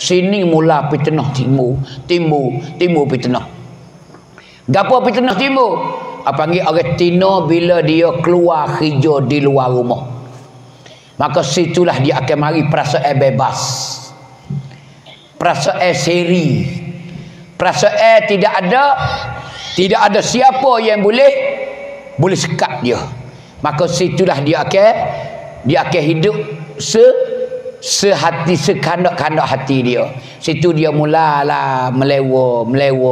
Sini mula fitnah timbul fitnah. Gapo fitnah timbul? Apa panggil orang Tino bila dia keluar hijau di luar rumah. Maka situlah dia akan mari perasaan bebas. Perasaan seri. Perasaan tidak ada siapa yang boleh sekat dia. Maka situlah dia akan hidup sehati sekandak-kandak hati dia. Situ dia mulalah melewa.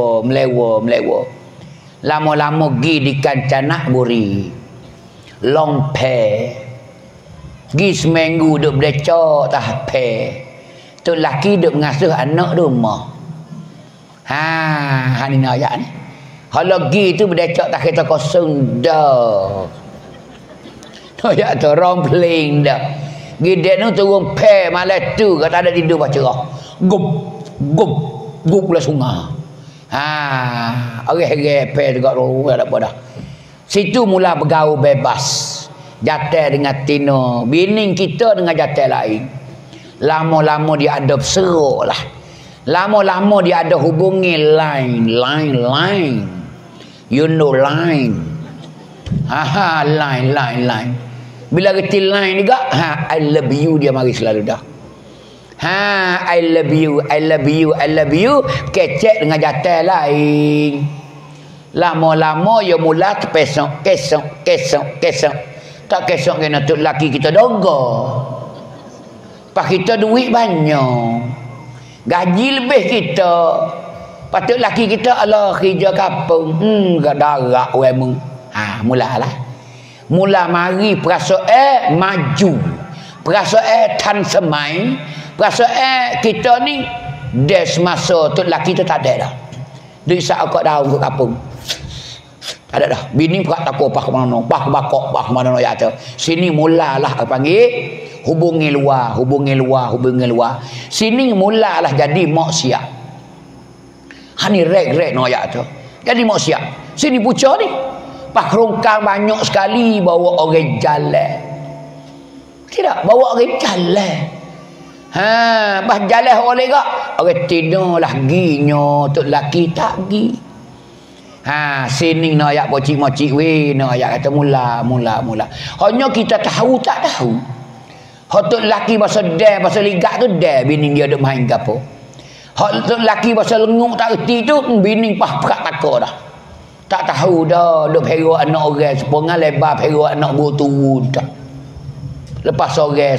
Lama-lama gi di kancanak buri. Longpe. Gi seminggu duk berdecak tahpe. Tu laki duk mengasuh anak di rumah. Ha ni ayat ni. Kalau gi tu berdecak tak kereta kosong dah. Ayat tu rompling dah. Gi dek tu turun pe malam tu kata ada tidur baca cerah. Gup pula sungai. Orang pe dekat rumah tak apa dah. Situ mula bergaul bebas. Jatah dengan Tino, bini kita dengan jatah lain. Lama-lama dia ada berseruk lah. Lama-lama dia ada hubungi line. You know line. Line. Bila reti line juga, I love you dia mari selalu dah. I love you. Kecek dengan jatah lain. Lama-lama dia mula terpesong. Kesong. Tak kesok kena tu laki kita donggo. Pak kita duit banyak. Gaji lebih kita. Patut laki kita Allah kerja kapung. Darak wemu. Mulalah. Mula mari perasaan maju. Perasaan tan semai. Perasaan kita ni des masa tu laki tu tak ada dah. Duit sak akak daun ke kapung. Tak ada dah. Bini perak takut pah ke mana. Pah bakok pah ke mana ya tu. Sini mulalah panggil hubungi luar. Sini mulalah jadi maksiat. Hani rek no ya tu. Jadi maksiat. Sini pucuk ni. Pah kerongkang banyak sekali bawa orang jalan. Tidak, bawa orang jalan. Bah jalan oleh gak. Orang Tino lah ginya, tok laki tak gi. Sini nak ayat pocik-mocik we, nak ayat kata mula. Hanya kita tahu tak tahu. Tok laki bahasa dah, bahasa ligat tu dah bini dia duk main gapo. Tok laki bahasa lenguk tak reti tu bini pah perak takut dah. Tak tahu dah duk perok anak orang sepongan lebar perok anak butu dah. Lepas sore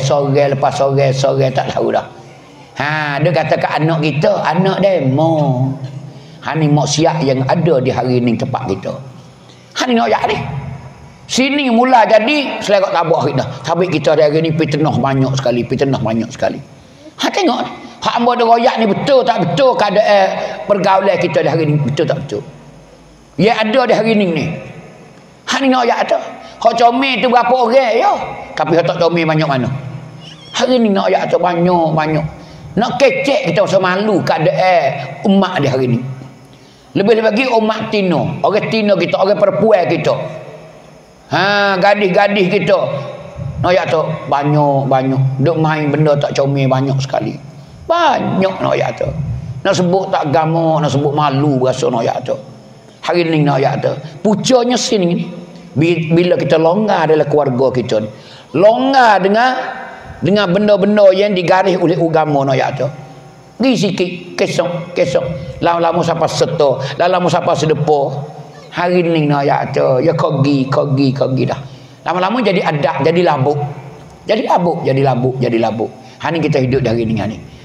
tak tahu dah. Dia kata ke anak kita, anak demo. Ni maksiat yang ada di hari ni tempat kita. Ni nak ayat ni. Sini mula jadi selerak tabak kita. Tapi kita hari ni fitnah banyak sekali. Tengok ni. Hak hamba ada royak ni betul tak betul keadaan pergaulan kita di hari ni betul tak betul. Ya ada di hari ni. Ni nak ayat tu. Hak comel tu berapa orang ya. Tapi hak tak comel banyak mana. Hari ni nak ayat tu banyak. Nak kecek kita rasa malu keadaan umat di hari ni. Lebih lagi umat Tino. Orang Tino kita, orang perempuan kita. Gadis-gadis kita. Noyak tu banyak. Duk main benda tak comel banyak sekali. Banyak noyak tu. Nak sebut tak agama, nak sebut malu rasa noyak tu. Hari ni noyak tu. Pucanya sini ni. Bila kita longgar dalam keluarga kita ni. Longgar dengan benda-benda yang digaris oleh agama noyak tu. Gi sikit kesok lama-lama sampai seto lama sampai sedepa hari ni nak ayat tu ya kogi dah lama-lama jadi adak jadi labuk. Ni kita hidup dari ni